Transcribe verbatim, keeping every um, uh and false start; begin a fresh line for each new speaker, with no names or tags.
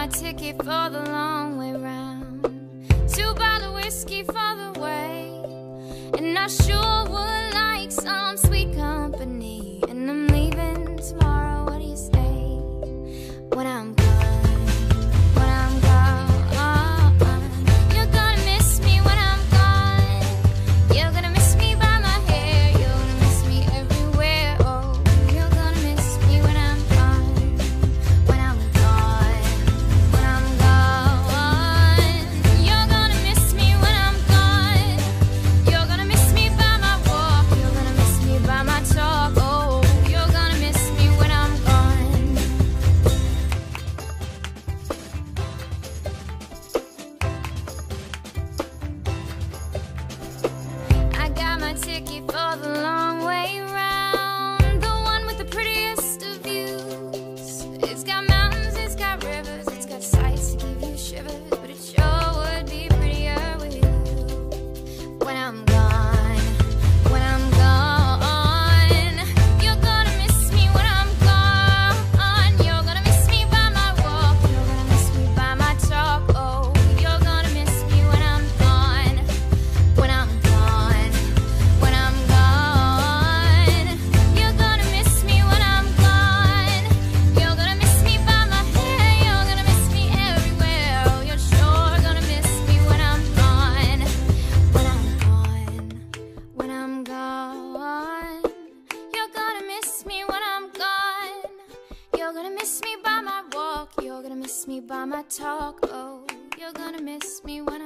my ticket for the long way round. Two bottle whiskey for the way, and I sure would like some sweet company. And I'm leaving tomorrow, what do you say? When I'm gone, when I'm gone, you're gonna miss me when I'm gone. You're gonna miss me by my hair, you're gonna miss me everywhere. Oh, you're gonna miss me when I'm gone, when I'm gone, when I'm gone. You're gonna miss me when I'm gone. You're gonna miss me by my walk, you're gonna miss me by my talk. Oh, you're gonna miss me when I'm gone. I got my ticket for the long way round, the one with the prettiest of views. It's got mountains, it's got rivers, it's got sights to give you shivers, but it sure would be prettier with you. When I'm gone, when I'm gone, you're gonna miss me when I'm gone. You're gonna miss me by my walk, you're gonna miss me by my talk. Oh, you're gonna miss me when I'm gone, when I'm gone, when I'm gone. You're gonna miss me when I'm gone. You're gonna miss me by my hair, you're gonna miss me everywhere. Oh, you're sure gonna miss me when I'm gone, when I'm gone, when I'm gone. You're gonna miss me when I'm gone. You're gonna miss me by my walk, you're gonna miss me by my talk. Oh, you're gonna miss me when